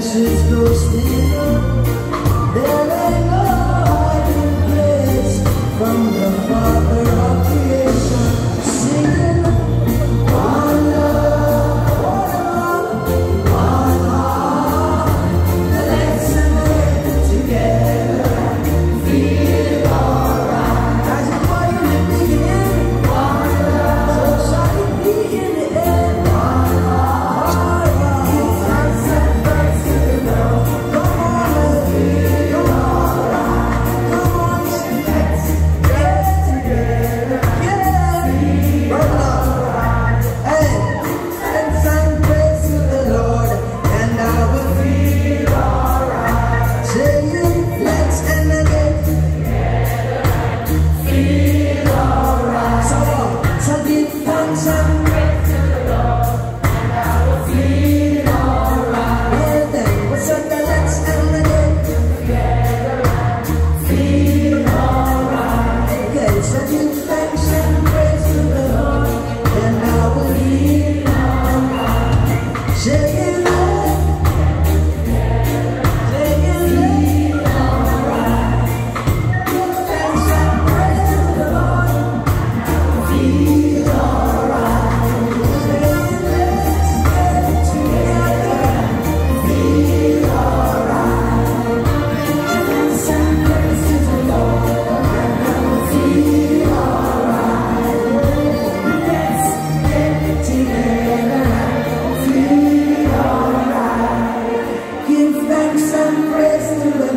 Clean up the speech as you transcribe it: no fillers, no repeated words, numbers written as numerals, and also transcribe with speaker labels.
Speaker 1: is ghosting up. There ain't no hiding place from the Father of creation. Singing one love, one heart. Let's live together, feel alright. As a boy in the beginning, one love, so shall it be in the end. One heart, give thanks and praise to the Lord. Come on, let's feel alright. Come on, let's get together, yeah. Birmingham, hey, thanks and praise to the Lord, and I will feel alright. Saying let's end the day together, feel alright. So give thanks and praise to the Lord, and I will feel alright. Well then, what's up the let's end the day together, feel alright. Okay, so give thanks and praise to the Lord, and I will feel alright. Saying let, saying feel alright. Give thanks and praise to the Lord, feel alright. Saying let's get together, feel alright. Thanks and praise to the Lord, and I will feel alright. Let's get together, feel alright. Give thanks and praise to the